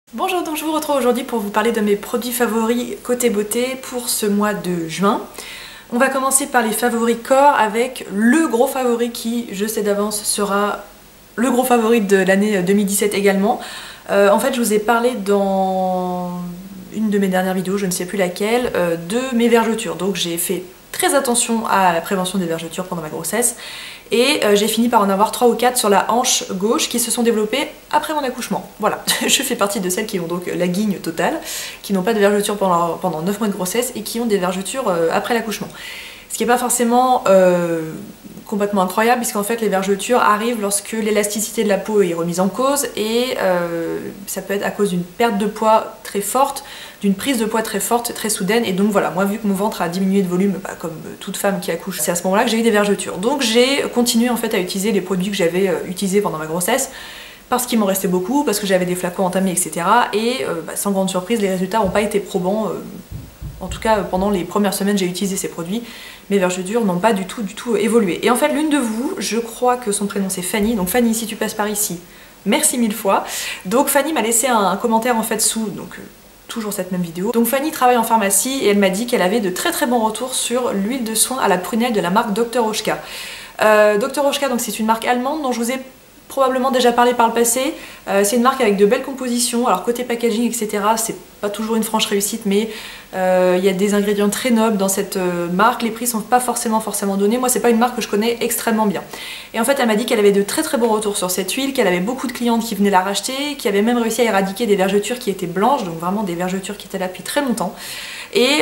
Bonjour, donc je vous retrouve aujourd'hui pour vous parler de mes produits favoris côté beauté pour ce mois de juin. On va commencer par les favoris corps avec le gros favori qui, je sais d'avance, sera le gros favori de l'année 2017 également. En fait, je vous ai parlé dans une de mes dernières vidéos, je ne sais plus laquelle, de mes vergetures. Donc j'ai fait très attention à la prévention des vergetures pendant ma grossesse et j'ai fini par en avoir 3 ou 4 sur la hanche gauche qui se sont développées après mon accouchement. Voilà, je fais partie de celles qui ont donc la guigne totale, qui n'ont pas de vergetures pendant 9 mois de grossesse et qui ont des vergetures après l'accouchement. Ce qui n'est pas forcément complètement incroyable puisqu'en fait les vergetures arrivent lorsque l'élasticité de la peau est remise en cause et ça peut être à cause d'une perte de poids très forte, d'une prise de poids très forte, très soudaine, et donc voilà, moi vu que mon ventre a diminué de volume, comme toute femme qui accouche, c'est à ce moment-là que j'ai eu des vergetures. Donc j'ai continué en fait à utiliser les produits que j'avais utilisés pendant ma grossesse, parce qu'il m'en restait beaucoup, parce que j'avais des flacons entamés, etc. Et sans grande surprise, les résultats n'ont pas été probants. En tout cas, pendant les premières semaines j'ai utilisé ces produits, mes vergetures n'ont pas du tout évolué. Et en fait, l'une de vous, je crois que son prénom c'est Fanny, donc Fanny, si tu passes par ici, merci mille fois. Donc Fanny m'a laissé un commentaire en fait sous, donc toujours cette même vidéo. Donc Fanny travaille en pharmacie et elle m'a dit qu'elle avait de très bons retours sur l'huile de soin à la prunelle de la marque Dr Oetker. Dr Oetker, donc c'est une marque allemande dont je vous ai probablement déjà parlé par le passé. C'est une marque avec de belles compositions, alors côté packaging etc, c'est pas toujours une franche réussite, mais il y a des ingrédients très nobles dans cette marque, les prix sont pas forcément donnés, moi c'est pas une marque que je connais extrêmement bien. Et en fait elle m'a dit qu'elle avait de très bons retours sur cette huile, qu'elle avait beaucoup de clientes qui venaient la racheter, qui avaient même réussi à éradiquer des vergetures qui étaient blanches, donc vraiment des vergetures qui étaient là depuis très longtemps. Et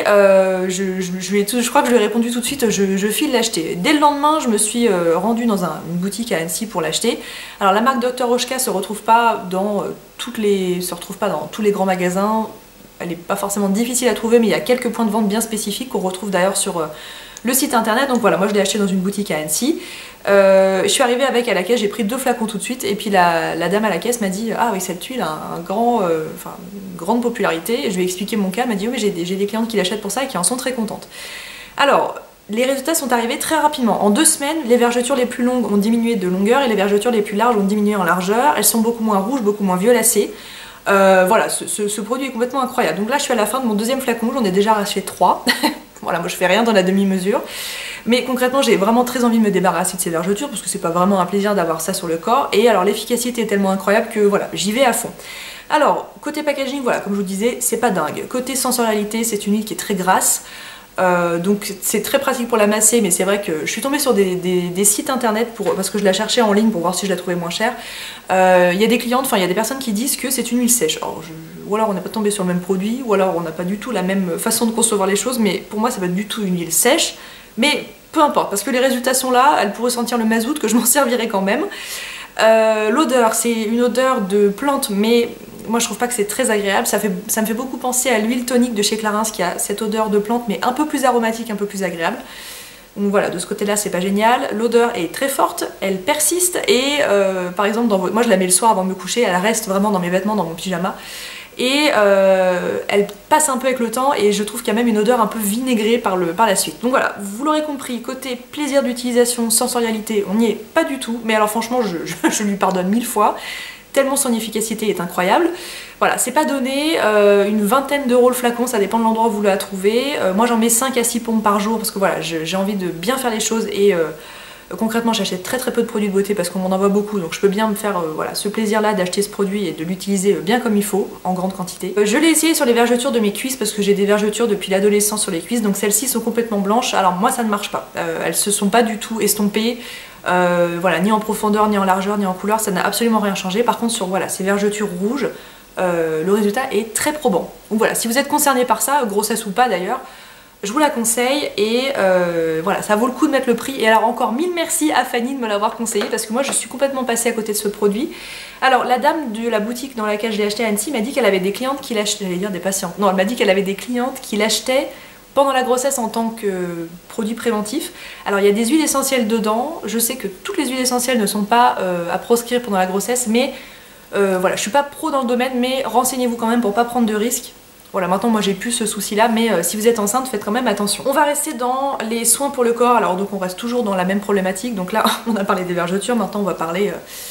je crois que je lui ai répondu tout de suite, je file l'acheter. Dès le lendemain, je me suis rendue dans une boutique à Annecy pour l'acheter. Alors la marque Dr Oetker se retrouve pas dans tous les grands magasins. Elle n'est pas forcément difficile à trouver, mais il y a quelques points de vente bien spécifiques qu'on retrouve d'ailleurs sur le site internet. Donc voilà, moi je l'ai acheté dans une boutique à Annecy. Je suis arrivée avec à la caisse, j'ai pris 2 flacons tout de suite, et puis la dame à la caisse m'a dit ah oui, cette huile a une grande popularité. Et je lui ai expliqué mon cas, elle m'a dit oui, mais j'ai des clientes qui l'achètent pour ça et qui en sont très contentes. Alors les résultats sont arrivés très rapidement. En 2 semaines, les vergetures les plus longues ont diminué de longueur et les vergetures les plus larges ont diminué en largeur. Elles sont beaucoup moins rouges, beaucoup moins violacées. Voilà, ce produit est complètement incroyable. Donc là je suis à la fin de mon 2e flacon, j'en ai déjà racheté 3. Voilà, moi je fais rien dans la demi-mesure. Mais concrètement j'ai vraiment très envie de me débarrasser de ces vergetures parce que c'est pas vraiment un plaisir d'avoir ça sur le corps. Et alors l'efficacité est tellement incroyable que voilà, j'y vais à fond. Alors, côté packaging, voilà, comme je vous disais, c'est pas dingue. Côté sensorialité, c'est une huile qui est très grasse. Donc c'est très pratique pour la masser, mais c'est vrai que je suis tombée sur des sites internet parce que je la cherchais en ligne pour voir si je la trouvais moins chère. Il y a des clientes, enfin il y a des personnes qui disent que c'est une huile sèche. Alors, ou alors on n'est pas tombé sur le même produit, ou alors on n'a pas du tout la même façon de concevoir les choses, mais pour moi ça va pas du tout une huile sèche. Mais peu importe, parce que les résultats sont là, elle pourrait sentir le mazout, que je m'en servirai quand même. L'odeur, c'est une odeur de plante, mais moi je trouve pas que c'est très agréable. Ça me fait beaucoup penser à l'huile tonique de chez Clarins qui a cette odeur de plante, mais un peu plus aromatique, un peu plus agréable. Donc voilà, de ce côté là c'est pas génial. L'odeur est très forte, elle persiste et par exemple, moi je la mets le soir avant de me coucher, elle reste vraiment dans mes vêtements, dans mon pyjama. Et elle passe un peu avec le temps et je trouve qu'il y a même une odeur un peu vinaigrée par la suite. Donc voilà, vous l'aurez compris, côté plaisir d'utilisation, sensorialité, on n'y est pas du tout. Mais alors franchement, je lui pardonne 1000 fois, tellement son efficacité est incroyable. Voilà, c'est pas donné, une vingtaine d'euros le flacon, ça dépend de l'endroit où vous la trouvez. Moi j'en mets 5 à 6 pompes par jour parce que voilà, j'ai envie de bien faire les choses et concrètement j'achète très peu de produits de beauté parce qu'on m'en envoie beaucoup, donc je peux bien me faire voilà, ce plaisir là d'acheter ce produit et de l'utiliser bien comme il faut, en grande quantité. Je l'ai essayé sur les vergetures de mes cuisses parce que j'ai des vergetures depuis l'adolescence sur les cuisses, donc celles-ci sont complètement blanches. Alors moi ça ne marche pas, elles se sont pas du tout estompées, voilà, ni en profondeur, ni en largeur, ni en couleur, ça n'a absolument rien changé. Par contre sur voilà, ces vergetures rouges, le résultat est très probant. Donc voilà, si vous êtes concerné par ça, grossesse ou pas d'ailleurs, je vous la conseille et voilà, ça vaut le coup de mettre le prix. Et alors encore 1000 merci à Fanny de me l'avoir conseillé parce que moi je suis complètement passée à côté de ce produit. Alors la dame de la boutique dans laquelle je l'ai acheté à Annecy m'a dit qu'elle avait des clientes qui l'achetaient, j'allais dire des patientes, non, elle m'a dit qu'elle avait des clientes qui l'achetaient pendant la grossesse en tant que produit préventif. Alors il y a des huiles essentielles dedans, je sais que toutes les huiles essentielles ne sont pas à proscrire pendant la grossesse, mais voilà, je suis pas pro dans le domaine, mais renseignez-vous quand même pour pas prendre de risques. Voilà, maintenant moi j'ai plus ce souci là, mais si vous êtes enceinte, faites quand même attention. On va rester dans les soins pour le corps, alors donc on reste toujours dans la même problématique. Donc là on a parlé des vergetures, maintenant on va parler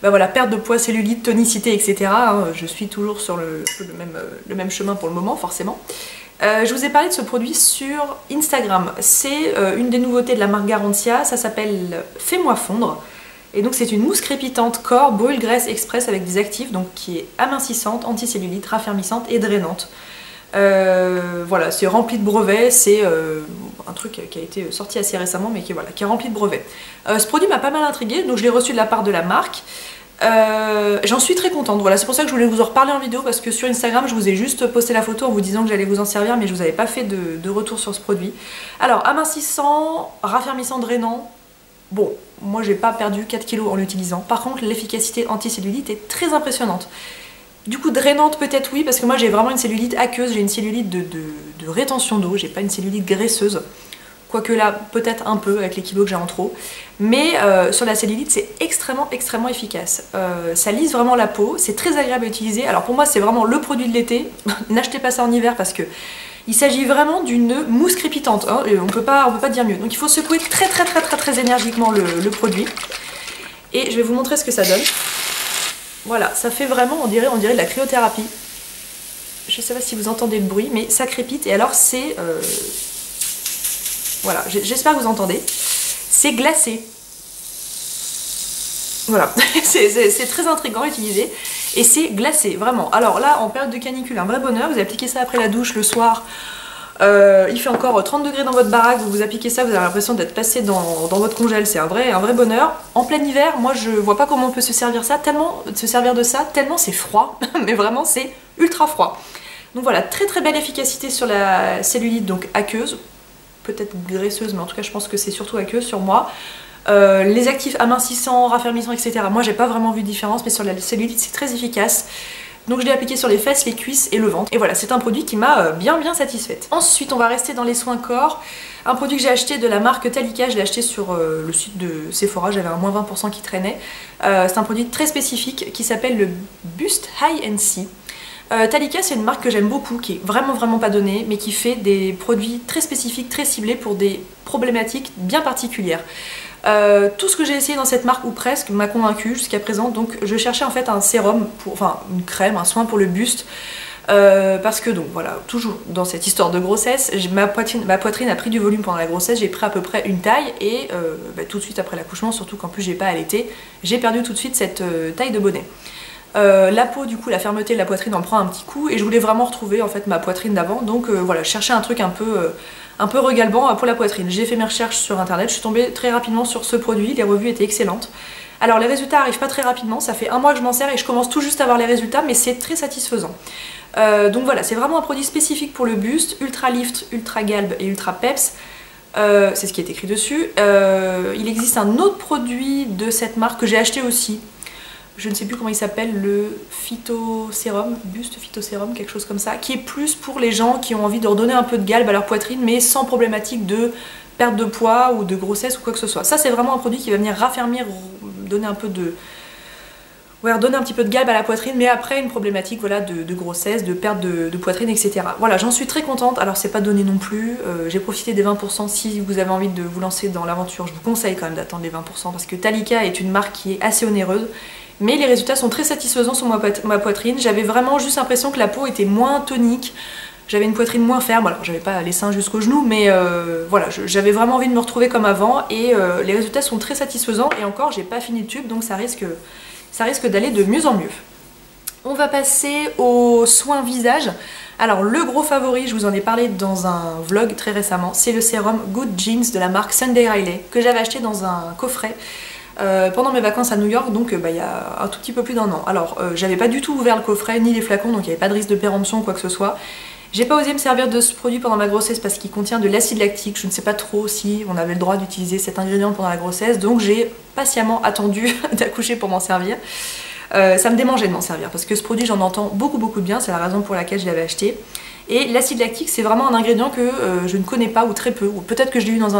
bah voilà, perte de poids, cellulite, tonicité, etc. hein, je suis toujours sur le même chemin pour le moment, forcément. Je vous ai parlé de ce produit sur Instagram. C'est une des nouveautés de la marque Garantia, ça s'appelle Fais-moi fondre. Et donc c'est une mousse crépitante corps brûle graisse express avec des actifs, donc qui est amincissante, anticellulite, raffermissante et drainante. Voilà, c'est rempli de brevets, c'est un truc qui a été sorti assez récemment mais qui est rempli de brevets. Ce produit m'a pas mal intriguée, donc je l'ai reçu de la part de la marque. J'en suis très contente, voilà, c'est pour ça que je voulais vous en reparler en vidéo parce que sur Instagram je vous ai juste posté la photo en vous disant que j'allais vous en servir mais je vous avais pas fait de retour sur ce produit. Alors amincissant, raffermissant, drainant, bon, moi j'ai pas perdu 4 kg en l'utilisant, par contre l'efficacité anticellulite est très impressionnante. Du coup drainante peut-être oui parce que moi j'ai vraiment une cellulite aqueuse, j'ai une cellulite de rétention d'eau, j'ai pas une cellulite graisseuse. Quoique là, peut-être un peu avec les kilos que j'ai en trop. Mais sur la cellulite, c'est extrêmement efficace. Ça lisse vraiment la peau, c'est très agréable à utiliser. Alors pour moi, c'est vraiment le produit de l'été. N'achetez pas ça en hiver parce que il s'agit vraiment d'une mousse crépitante. Hein, et on peut pas dire mieux. Donc il faut secouer très énergiquement le produit. Et je vais vous montrer ce que ça donne. Voilà, ça fait vraiment, on dirait de la cryothérapie. Je sais pas si vous entendez le bruit, mais ça crépite. Et alors c'est... Voilà, j'espère que vous entendez. C'est glacé. Voilà, c'est très intriguant à utiliser. Et c'est glacé, vraiment. Alors là, en période de canicule, un vrai bonheur. Vous appliquez ça après la douche le soir. Il fait encore 30 degrés dans votre baraque. Vous appliquez ça, vous avez l'impression d'être passé dans votre congèle. C'est un vrai bonheur. En plein hiver, moi je vois pas comment on peut se servir de ça, tellement c'est froid. Mais vraiment, c'est ultra froid. Donc voilà, très belle efficacité sur la cellulite, donc aqueuse. Peut-être graisseuse, mais en tout cas je pense que c'est surtout aqueuse sur moi. Les actifs amincissants, raffermissants, etc. Moi j'ai pas vraiment vu de différence, mais sur la cellulite c'est très efficace. Donc je l'ai appliqué sur les fesses, les cuisses et le ventre. Et voilà, c'est un produit qui m'a bien satisfaite. Ensuite on va rester dans les soins corps. Un produit que j'ai acheté de la marque Talika, je l'ai acheté sur le site de Sephora, j'avais un moins 20% qui traînait. C'est un produit très spécifique qui s'appelle le Boost High and See. Talika c'est une marque que j'aime beaucoup, qui est vraiment pas donnée, mais qui fait des produits très spécifiques, très ciblés pour des problématiques bien particulières. Tout ce que j'ai essayé dans cette marque, ou presque, m'a convaincue jusqu'à présent, donc je cherchais en fait un sérum, enfin une crème, un soin pour le buste, parce que donc voilà, toujours dans cette histoire de grossesse, ma poitrine a pris du volume pendant la grossesse, j'ai pris à peu près une taille, et tout de suite après l'accouchement, surtout qu'en plus j'ai pas allaité, j'ai perdu tout de suite cette taille de bonnet. La peau, du coup, la fermeté de la poitrine en prend un petit coup et je voulais vraiment retrouver en fait ma poitrine d'avant, donc voilà, je cherchais un truc un peu regalbant pour la poitrine. J'ai fait mes recherches sur internet, je suis tombée très rapidement sur ce produit, les revues étaient excellentes. Alors les résultats arrivent pas très rapidement, ça fait un mois que je m'en sers et je commence tout juste à voir les résultats, mais c'est très satisfaisant. Donc voilà, c'est vraiment un produit spécifique pour le buste, ultra lift, ultra galbe et ultra peps. C'est ce qui est écrit dessus. Il existe un autre produit de cette marque que j'ai acheté aussi. Je ne sais plus comment il s'appelle, le phytosérum, buste phytosérum, quelque chose comme ça, qui est plus pour les gens qui ont envie de redonner un peu de galbe à leur poitrine, mais sans problématique de perte de poids ou de grossesse ou quoi que ce soit. Ça, c'est vraiment un produit qui va venir raffermir, donner un peu de... Ouais, redonner un petit peu de galbe à la poitrine, mais après une problématique voilà, de grossesse, de perte de poitrine, etc. Voilà, j'en suis très contente. Alors c'est pas donné non plus, j'ai profité des 20%. Si vous avez envie de vous lancer dans l'aventure, je vous conseille quand même d'attendre les 20% parce que Talika est une marque qui est assez onéreuse. Mais les résultats sont très satisfaisants sur ma poitrine. J'avais vraiment juste l'impression que la peau était moins tonique. J'avais une poitrine moins ferme. Alors j'avais pas les seins jusqu'aux genoux, mais voilà, j'avais vraiment envie de me retrouver comme avant. Et les résultats sont très satisfaisants. Et encore, j'ai pas fini le tube, donc ça risque d'aller de mieux en mieux. On va passer aux soins visage. Alors le gros favori, je vous en ai parlé dans un vlog très récemment, c'est le sérum Good Genes de la marque Sunday Riley, que j'avais acheté dans un coffret. Pendant mes vacances à New York, donc il y a un tout petit peu plus d'un an. Alors j'avais pas du tout ouvert le coffret ni les flacons, donc il n'y avait pas de risque de péremption ou quoi que ce soit. J'ai pas osé me servir de ce produit pendant ma grossesse parce qu'il contient de l'acide lactique. Je ne sais pas trop si on avait le droit d'utiliser cet ingrédient pendant la grossesse, donc j'ai patiemment attendu d'accoucher pour m'en servir. Ça me démangeait de m'en servir parce que ce produit j'en entends beaucoup de bien, c'est la raison pour laquelle je l'avais acheté. Et l'acide lactique c'est vraiment un ingrédient que je ne connais pas ou très peu, ou peut-être que je l'ai eu dans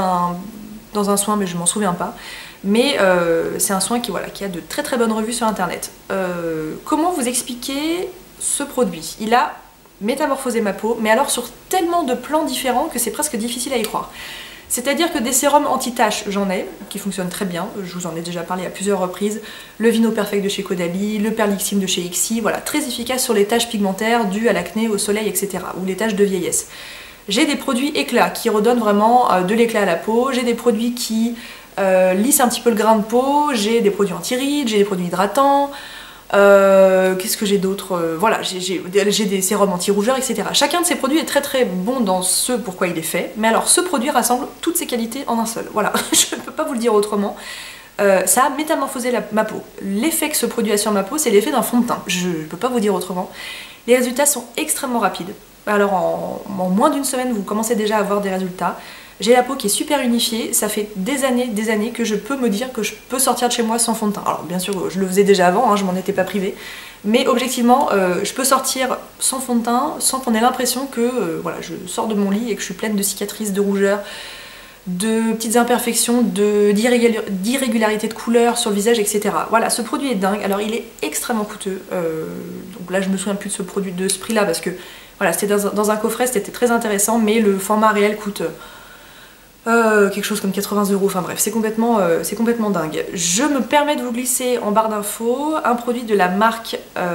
un soin mais je m'en souviens pas. Mais c'est un soin qui a de très bonnes revues sur internet. Comment vous expliquer ce produit? Il a métamorphosé ma peau, mais alors sur tellement de plans différents que c'est presque difficile à y croire. C'est-à-dire que des sérums anti-taches, j'en ai, qui fonctionnent très bien, je vous en ai déjà parlé à plusieurs reprises, le Vino Perfect de chez Caudalie, le Perlixim de chez Ixi, voilà, très efficace sur les taches pigmentaires dues à l'acné, au soleil, etc., ou les taches de vieillesse. J'ai des produits éclats qui redonnent vraiment de l'éclat à la peau, j'ai des produits qui lissent un petit peu le grain de peau, j'ai des produits anti-rides, j'ai des produits hydratants, qu'est-ce que j'ai d'autre, voilà, j'ai des sérums anti-rougeur, etc. Chacun de ces produits est très très bon dans ce pourquoi il est fait, mais alors ce produit rassemble toutes ces qualités en un seul, voilà, je ne peux pas vous le dire autrement. Ça a métamorphosé ma peau. L'effet que ce produit a sur ma peau, c'est l'effet d'un fond de teint, je ne peux pas vous dire autrement. Les résultats sont extrêmement rapides, alors en moins d'une semaine vous commencez déjà à avoir des résultats. J'ai la peau qui est super unifiée, ça fait des années que je peux me dire que je peux sortir de chez moi sans fond de teint. Alors bien sûr, je le faisais déjà avant, hein, je m'en étais pas privée, mais objectivement, je peux sortir sans fond de teint, sans qu'on ait l'impression que voilà, je sors de mon lit et que je suis pleine de cicatrices, de rougeurs, de petites imperfections, d'irrégularités de couleur sur le visage, etc. Voilà, ce produit est dingue. Alors il est extrêmement coûteux, donc là je me souviens plus de ce produit, de ce prix là, parce que voilà, c'était dans un coffret, c'était très intéressant, mais le format réel coûte quelque chose comme 80 €, enfin bref, c'est complètement dingue. Je me permets de vous glisser en barre d'infos un produit de la marque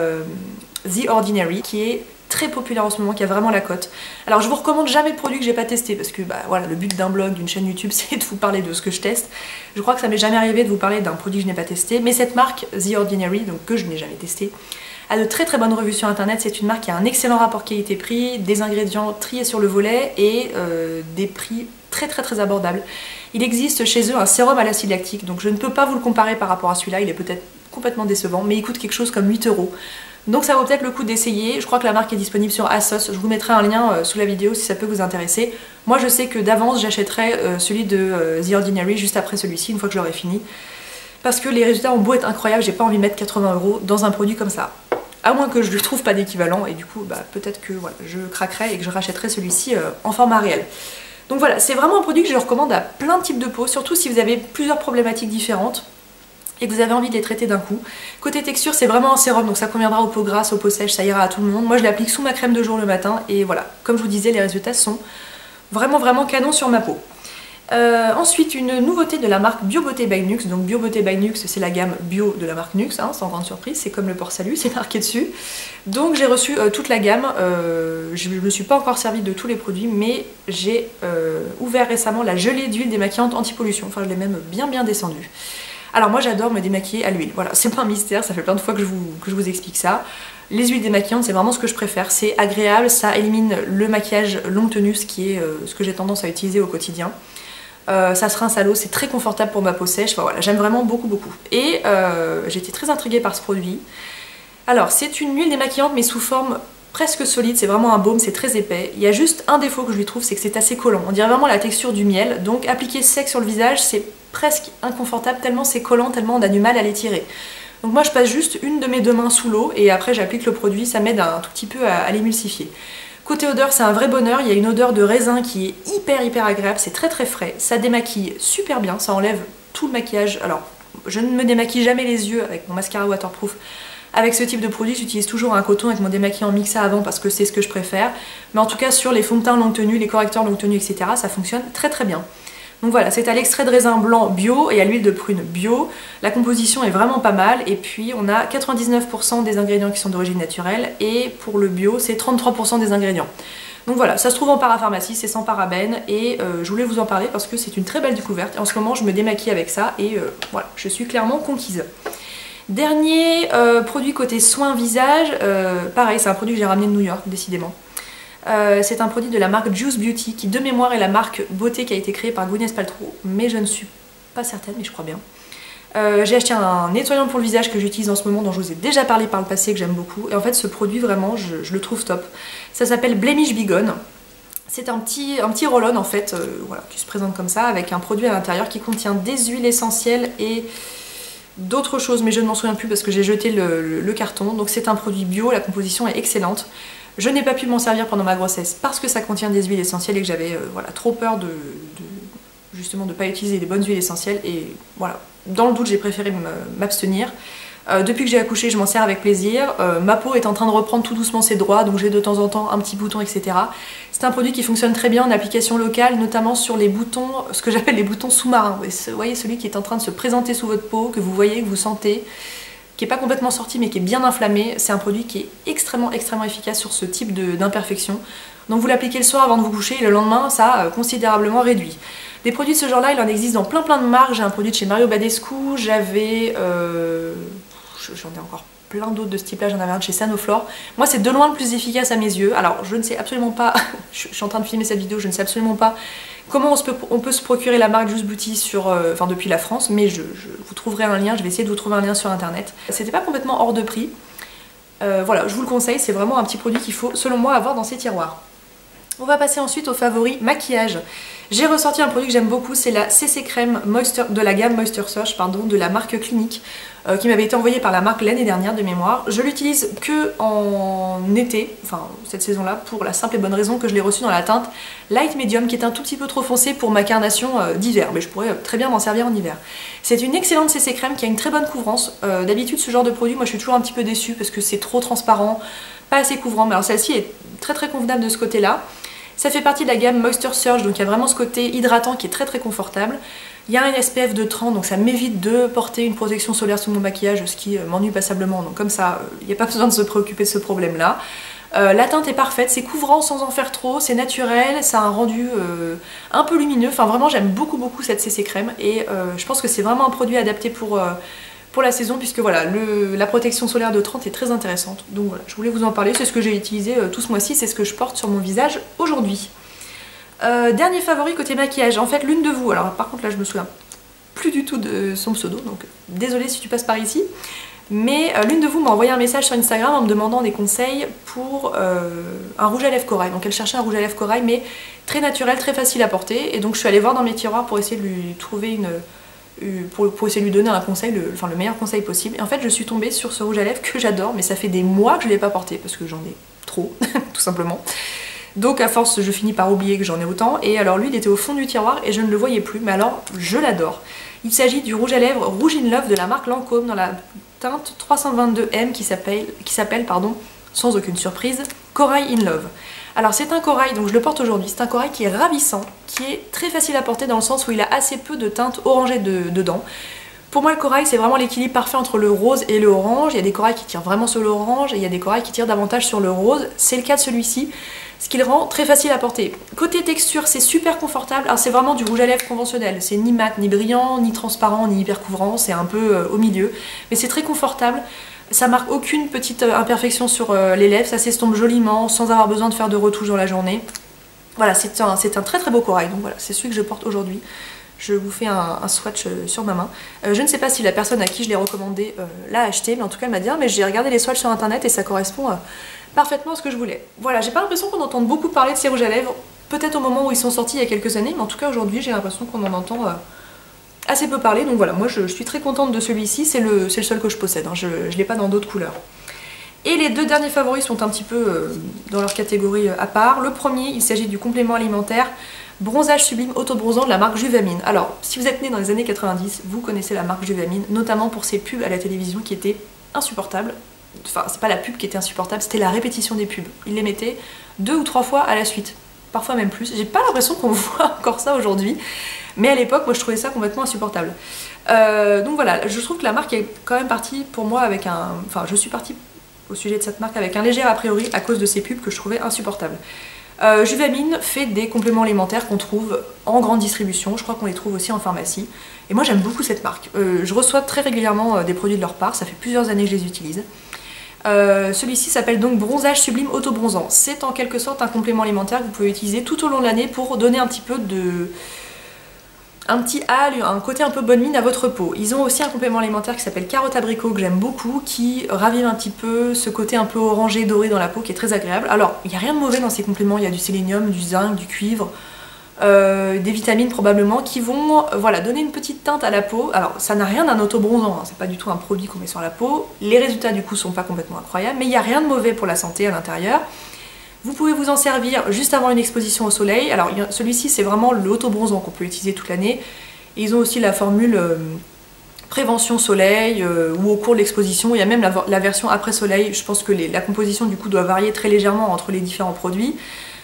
The Ordinary, qui est très populaire en ce moment, qui a vraiment la cote. Alors je vous recommande jamais de produits que j'ai pas testé, parce que bah, voilà, le but d'un blog, d'une chaîne YouTube, c'est de vous parler de ce que je teste. Je crois que ça m'est jamais arrivé de vous parler d'un produit que je n'ai pas testé, mais cette marque The Ordinary, donc que je n'ai jamais testé, a de très très bonnes revues sur internet. C'est une marque qui a un excellent rapport qualité-prix, des ingrédients triés sur le volet et des prix très très très abordables. Il existe chez eux un sérum à l'acide lactique, donc je ne peux pas vous le comparer par rapport à celui-là, il est peut-être complètement décevant, mais il coûte quelque chose comme 8 €. Donc ça vaut peut-être le coup d'essayer. Je crois que la marque est disponible sur ASOS, je vous mettrai un lien sous la vidéo si ça peut vous intéresser. Moi je sais que d'avance j'achèterai celui de The Ordinary juste après celui-ci, une fois que je l'aurai fini. Parce que les résultats ont beau être incroyables, j'ai pas envie de mettre 80 € dans un produit comme ça. À moins que je ne trouve pas d'équivalent, et du coup bah, peut-être que voilà, je craquerai et que je rachèterai celui-ci en format réel. Donc voilà, c'est vraiment un produit que je recommande à plein de types de peau, surtout si vous avez plusieurs problématiques différentes et que vous avez envie de les traiter d'un coup. Côté texture, c'est vraiment un sérum, donc ça conviendra aux peaux grasses, aux peaux sèches, ça ira à tout le monde. Moi je l'applique sous ma crème de jour le matin, et voilà, comme je vous disais, les résultats sont vraiment canons sur ma peau. Ensuite, une nouveauté de la marque Bio Beauté by Nux. Donc Bio Beauté by Nux, c'est la gamme bio de la marque Nux, hein, sans grande surprise, c'est comme le Port Salut, c'est marqué dessus. Donc j'ai reçu toute la gamme, je ne me suis pas encore servi de tous les produits, mais j'ai ouvert récemment la gelée d'huile démaquillante anti-pollution, enfin je l'ai même bien descendue. Alors moi j'adore me démaquiller à l'huile, voilà, c'est pas un mystère, ça fait plein de fois que je vous explique ça. Les huiles démaquillantes, c'est vraiment ce que je préfère, c'est agréable, ça élimine le maquillage longue tenue, ce qui est ce que j'ai tendance à utiliser au quotidien. Ça se rince à l'eau, c'est très confortable pour ma peau sèche, enfin, voilà, j'aime vraiment beaucoup. Et j'ai été très intriguée par ce produit. Alors c'est une huile démaquillante mais sous forme presque solide, c'est vraiment un baume, c'est très épais. Il y a juste un défaut que je lui trouve, c'est que c'est assez collant. On dirait vraiment la texture du miel, donc appliquer sec sur le visage, c'est presque inconfortable tellement c'est collant, tellement on a du mal à l'étirer. Donc moi je passe juste une de mes deux mains sous l'eau et après j'applique le produit, ça m'aide un tout petit peu à l'émulsifier. Côté odeur, c'est un vrai bonheur, il y a une odeur de raisin qui est hyper agréable, c'est très frais, ça démaquille super bien, ça enlève tout le maquillage. Alors, je ne me démaquille jamais les yeux avec mon mascara waterproof. Avec ce type de produit, j'utilise toujours un coton avec mon démaquillant mixé avant parce que c'est ce que je préfère. Mais en tout cas, sur les fonds de teint longue tenue, les correcteurs longue tenue, etc., ça fonctionne très bien. Donc voilà, c'est à l'extrait de raisin blanc bio et à l'huile de prune bio. La composition est vraiment pas mal et puis on a 99% des ingrédients qui sont d'origine naturelle et pour le bio c'est 33% des ingrédients. Donc voilà, ça se trouve en parapharmacie, c'est sans parabènes et je voulais vous en parler parce que c'est une très belle découverte. Et en ce moment je me démaquille avec ça et voilà, je suis clairement conquise. Dernier produit côté soins visage, pareil c'est un produit que j'ai ramené de New York décidément. C'est un produit de la marque Juice Beauty qui de mémoire est la marque beauté qui a été créée par Gwyneth Paltrow, mais je ne suis pas certaine, mais je crois bien. J'ai acheté un nettoyant pour le visage que j'utilise en ce moment, dont je vous ai déjà parlé par le passé, que j'aime beaucoup, et en fait ce produit vraiment je le trouve top. Ça s'appelle Blemish Be Gone. C'est un petit roll-on en fait, voilà, qui se présente comme ça, avec un produit à l'intérieur qui contient des huiles essentielles et d'autres choses, mais je ne m'en souviens plus parce que j'ai jeté le carton. Donc c'est un produit bio, la composition est excellente. Je n'ai pas pu m'en servir pendant ma grossesse parce que ça contient des huiles essentielles et que j'avais voilà, trop peur justement de ne pas utiliser les bonnes huiles essentielles et voilà, dans le doute j'ai préféré m'abstenir. Depuis que j'ai accouché, je m'en sers avec plaisir. Ma peau est en train de reprendre tout doucement ses droits, donc j'ai de temps en temps un petit bouton, etc. C'est un produit qui fonctionne très bien en application locale, notamment sur les boutons, ce que j'appelle les boutons sous-marins. Vous voyez, celui qui est en train de se présenter sous votre peau, que vous voyez, que vous sentez, qui n'est pas complètement sorti mais qui est bien inflammé. C'est un produit qui est extrêmement efficace sur ce type d'imperfection. Donc vous l'appliquez le soir avant de vous coucher et le lendemain, ça a considérablement réduit. Des produits de ce genre-là, il en existe dans plein de marques. J'ai un produit de chez Mario Badescu, j'avais... j'en ai encore plein d'autres de ce type-là, j'en avais un de chez Sanoflore. Moi, c'est de loin le plus efficace à mes yeux. Alors, je ne sais absolument pas, je suis en train de filmer cette vidéo, je ne sais absolument pas comment on peut se procurer la marque Juice Beauty depuis la France, mais vous trouverez un lien, je vais essayer de vous trouver un lien sur internet. C'était pas complètement hors de prix. Voilà, je vous le conseille, c'est vraiment un petit produit qu'il faut, selon moi, avoir dans ses tiroirs. On va passer ensuite au favori maquillage. J'ai ressorti un produit que j'aime beaucoup, c'est la CC Crème de la gamme Moisture Search, de la marque Clinique, qui m'avait été envoyée par la marque l'année dernière de mémoire. Je l'utilise que en été, enfin cette saison-là, pour la simple et bonne raison que je l'ai reçue dans la teinte Light Medium, qui est un tout petit peu trop foncé pour ma carnation d'hiver, mais je pourrais très bien m'en servir en hiver. C'est une excellente CC Crème qui a une très bonne couvrance. D'habitude, ce genre de produit, moi je suis toujours un petit peu déçue parce que c'est trop transparent, pas assez couvrant, mais alors celle-ci est très convenable de ce côté-là. Ça fait partie de la gamme Moisture Surge, donc il y a vraiment ce côté hydratant qui est très confortable. Il y a un SPF de 30, donc ça m'évite de porter une protection solaire sous mon maquillage, ce qui m'ennuie passablement, donc comme ça, il n'y a pas besoin de se préoccuper de ce problème-là. La teinte est parfaite, c'est couvrant sans en faire trop, c'est naturel, ça a un rendu un peu lumineux, enfin vraiment j'aime beaucoup cette CC Crème, et je pense que c'est vraiment un produit adapté pour la saison, puisque voilà, la protection solaire de 30 est très intéressante. Donc voilà, je voulais vous en parler, c'est ce que j'ai utilisé tout ce mois-ci, c'est ce que je porte sur mon visage aujourd'hui. Dernier favori côté maquillage, en fait l'une de vous, alors par contre là je me souviens plus du tout de son pseudo, donc désolée si tu passes par ici, mais l'une de vous m'a envoyé un message sur Instagram en me demandant des conseils pour un rouge à lèvres corail. Donc elle cherchait un rouge à lèvres corail, mais très naturel, très facile à porter, et donc je suis allée voir dans mes tiroirs pour essayer de lui trouver pour essayer de lui donner un conseil, le meilleur conseil possible. Et en fait je suis tombée sur ce rouge à lèvres que j'adore, mais ça fait des mois que je ne l'ai pas porté parce que j'en ai trop, tout simplement. Donc à force je finis par oublier que j'en ai autant, et alors lui il était au fond du tiroir et je ne le voyais plus, mais alors je l'adore. Il s'agit du rouge à lèvres Rouge in Love de la marque Lancôme dans la teinte 322M qui s'appelle, sans aucune surprise, Corail in Love. Alors c'est un corail, donc je le porte aujourd'hui, c'est un corail qui est ravissant, qui est très facile à porter dans le sens où il a assez peu de teinte orangée dedans. Pour moi le corail c'est vraiment l'équilibre parfait entre le rose et le orange. Il y a des corails qui tirent vraiment sur l'orange et il y a des corails qui tirent davantage sur le rose, c'est le cas de celui-ci, ce qui le rend très facile à porter. Côté texture c'est super confortable, alors c'est vraiment du rouge à lèvres conventionnel, c'est ni mat, ni brillant, ni transparent, ni hyper couvrant, c'est un peu au milieu, mais c'est très confortable. Ça marque aucune petite imperfection sur les lèvres, ça s'estompe joliment sans avoir besoin de faire de retouches dans la journée. Voilà, c'est un très beau corail, donc voilà, c'est celui que je porte aujourd'hui. Je vous fais un swatch sur ma main. Je ne sais pas si la personne à qui je l'ai recommandé l'a acheté, mais en tout cas elle m'a dit mais j'ai regardé les swatchs sur internet et ça correspond parfaitement à ce que je voulais. Voilà, j'ai pas l'impression qu'on entende beaucoup parler de ces rouges à lèvres, peut-être au moment où ils sont sortis il y a quelques années, mais en tout cas aujourd'hui j'ai l'impression qu'on en entend assez peu parler, donc voilà, moi je suis très contente de celui-ci, c'est le seul que je possède, hein. Je l'ai pas dans d'autres couleurs. Et les deux derniers favoris sont un petit peu dans leur catégorie à part. Le premier, il s'agit du complément alimentaire Bronzage Sublime Auto-Bronzant de la marque Juvamine. Alors, si vous êtes né dans les années 90, vous connaissez la marque Juvamine, notamment pour ses pubs à la télévision qui étaient insupportables. Enfin, c'est pas la pub qui était insupportable, c'était la répétition des pubs. Ils les mettaient 2 ou 3 fois à la suite, parfois même plus. J'ai pas l'impression qu'on voit encore ça aujourd'hui. Mais à l'époque, moi je trouvais ça complètement insupportable. Donc voilà, je trouve que la marque est quand même partie pour moi avec un... Enfin, je suis partie au sujet de cette marque avec un léger a priori à cause de ces pubs que je trouvais insupportables. Juvamine fait des compléments alimentaires qu'on trouve en grande distribution, je crois qu'on les trouve aussi en pharmacie. Et moi j'aime beaucoup cette marque. Je reçois très régulièrement des produits de leur part, ça fait plusieurs années que je les utilise. Celui-ci s'appelle donc Bronzage Sublime Auto-Bronzant. C'est en quelque sorte un complément alimentaire que vous pouvez utiliser tout au long de l'année pour donner un petit peu de... un petit halo, un côté un peu bonne mine à votre peau. Ils ont aussi un complément alimentaire qui s'appelle Carotte Abricot que j'aime beaucoup, qui ravive un petit peu ce côté un peu orangé, doré dans la peau qui est très agréable. Alors, il n'y a rien de mauvais dans ces compléments, il y a du sélénium, du zinc, du cuivre, des vitamines probablement qui vont voilà, donner une petite teinte à la peau. Alors, ça n'a rien d'un auto-bronzant, hein, c'est pas du tout un produit qu'on met sur la peau. Les résultats du coup sont pas complètement incroyables, mais il n'y a rien de mauvais pour la santé à l'intérieur. Vous pouvez vous en servir juste avant une exposition au soleil. Alors celui-ci c'est vraiment l'auto-bronzant qu'on peut utiliser toute l'année. Ils ont aussi la formule prévention soleil ou au cours de l'exposition. Il y a même la version après soleil. Je pense que la composition du coup doit varier très légèrement entre les différents produits.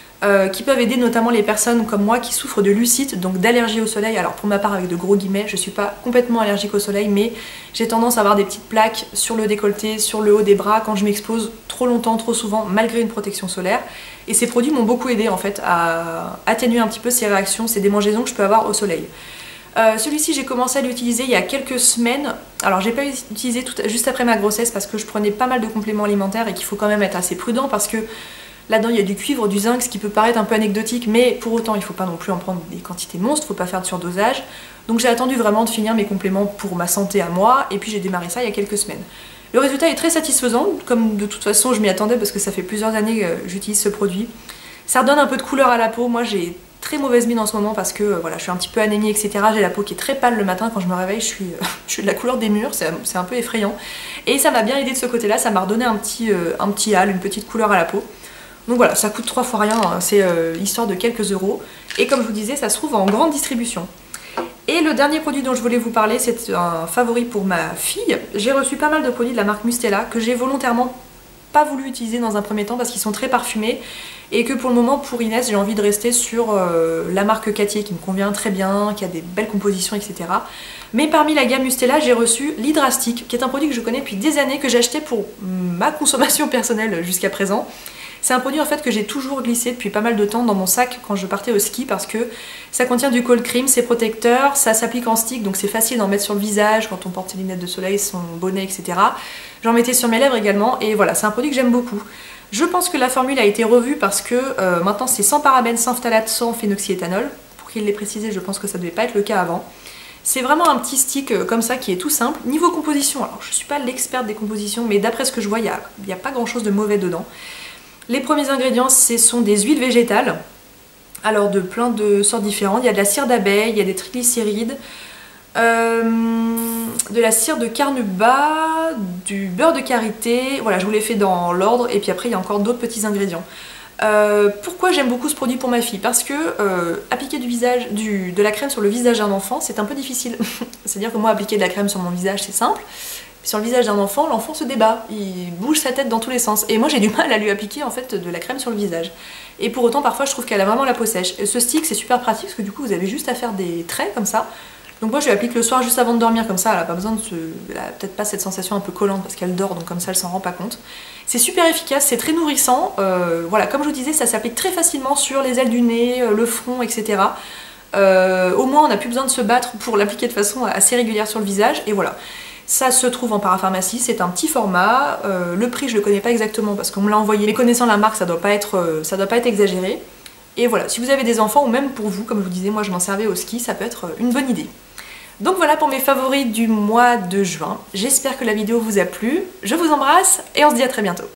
Qui peuvent aider notamment les personnes comme moi qui souffrent de lucite, donc d'allergie au soleil. Alors pour ma part, avec de gros guillemets, je suis pas complètement allergique au soleil, mais j'ai tendance à avoir des petites plaques sur le décolleté, sur le haut des bras quand je m'expose trop longtemps, trop souvent, malgré une protection solaire. Et ces produits m'ont beaucoup aidé en fait à atténuer un petit peu ces réactions, ces démangeaisons que je peux avoir au soleil. Celui-ci j'ai commencé à l'utiliser il y a quelques semaines. Alors j'ai pas utilisé juste après ma grossesse parce que je prenais pas mal de compléments alimentaires et qu'il faut quand même être assez prudent parce que là-dedans il y a du cuivre, du zinc, ce qui peut paraître un peu anecdotique, mais pour autant il faut pas non plus en prendre des quantités monstres, faut pas faire de surdosage. Donc j'ai attendu vraiment de finir mes compléments pour ma santé à moi, et puis j'ai démarré ça il y a quelques semaines. Le résultat est très satisfaisant, comme de toute façon je m'y attendais parce que ça fait plusieurs années que j'utilise ce produit. Ça redonne un peu de couleur à la peau. Moi j'ai très mauvaise mine en ce moment parce que voilà, je suis un petit peu anémie, etc. J'ai la peau qui est très pâle le matin quand je me réveille, je suis de la couleur des murs, c'est un peu effrayant. Et ça m'a bien aidé de ce côté-là, ça m'a redonné un petit hâle, une petite couleur à la peau. Donc voilà, ça coûte 3 fois rien, hein. C'est histoire de quelques euros. Et comme je vous disais, ça se trouve en grande distribution. Et le dernier produit dont je voulais vous parler, c'est un favori pour ma fille. J'ai reçu pas mal de produits de la marque Mustela que j'ai volontairement pas voulu utiliser dans un premier temps parce qu'ils sont très parfumés et que pour le moment, pour Inès, j'ai envie de rester sur la marque Cattier qui me convient très bien, qui a des belles compositions, etc. Mais parmi la gamme Mustela, j'ai reçu l'Hydrastic, qui est un produit que je connais depuis des années, que j'ai acheté pour ma consommation personnelle jusqu'à présent. C'est un produit en fait que j'ai toujours glissé depuis pas mal de temps dans mon sac quand je partais au ski parce que ça contient du cold cream, c'est protecteur, ça s'applique en stick donc c'est facile d'en mettre sur le visage quand on porte ses lunettes de soleil, son bonnet, etc. J'en mettais sur mes lèvres également et voilà, c'est un produit que j'aime beaucoup. Je pense que la formule a été revue parce que maintenant c'est sans parabènes, sans phtalate, sans phénoxyéthanol. Pour qu'il l'ait précisé, je pense que ça devait pas être le cas avant. C'est vraiment un petit stick comme ça qui est tout simple. Niveau composition, alors je suis pas l'experte des compositions mais d'après ce que je vois, il n'y a pas grand chose de mauvais dedans. Les premiers ingrédients, ce sont des huiles végétales, alors de plein de sortes différentes. Il y a de la cire d'abeille, il y a des triglycérides, de la cire de carnauba, du beurre de karité. Voilà, je vous l'ai fait dans l'ordre et puis après il y a encore d'autres petits ingrédients. Pourquoi j'aime beaucoup ce produit pour ma fille? Parce que appliquer de la crème sur le visage d'un enfant, c'est un peu difficile. C'est-à-dire que moi, appliquer de la crème sur mon visage, c'est simple. Sur le visage d'un enfant, l'enfant se débat, il bouge sa tête dans tous les sens. Et moi j'ai du mal à lui appliquer en fait de la crème sur le visage. Et pour autant parfois je trouve qu'elle a vraiment la peau sèche. Et ce stick c'est super pratique parce que du coup vous avez juste à faire des traits comme ça. Donc moi je lui applique le soir juste avant de dormir comme ça, elle a pas besoin de elle a peut-être pas cette sensation un peu collante parce qu'elle dort donc comme ça elle s'en rend pas compte. C'est super efficace, c'est très nourrissant. Voilà, comme je vous disais ça s'applique très facilement sur les ailes du nez, le front, etc. Au moins on n'a plus besoin de se battre pour l'appliquer de façon assez régulière sur le visage et voilà. Ça se trouve en parapharmacie, c'est un petit format, le prix je le connais pas exactement parce qu'on me l'a envoyé, mais connaissant la marque ça doit pas être exagéré. Et voilà, si vous avez des enfants ou même pour vous, comme je vous disais, moi je m'en servais au ski, ça peut être une bonne idée. Donc voilà pour mes favoris du mois de juin, j'espère que la vidéo vous a plu, je vous embrasse et on se dit à très bientôt.